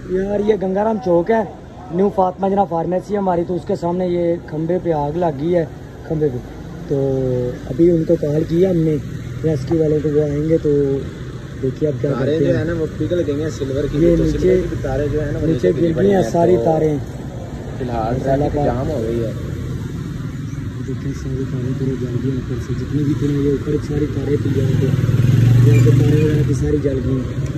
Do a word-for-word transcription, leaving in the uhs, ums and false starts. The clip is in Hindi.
यार ये गंगाराम चौक है, न्यू फातिमा जना फार्मेसी है हमारी, तो उसके सामने ये खंबे पे आग लग गई है, खंबे पे। तो अभी उनको कॉल किया हमने रेस्क्यू वालों को, वो आएंगे तो देखिए अब क्या करते हैं। है ना वो पिघल गई हैं सिल्वर की, ये तो नीचे सिल्वर की तारें जो है ना नीचे गिर गई हैं सारी तारें, फिलहाल ट्रैफिक जाम हो गई है। देखिए सारी तारें पूरी जल गई ऊपर से, जितनी भी थी ये ऊपर सारी तारें थी, यहाँ पे यहाँ पे तारें वगैरह की सारी जल गई।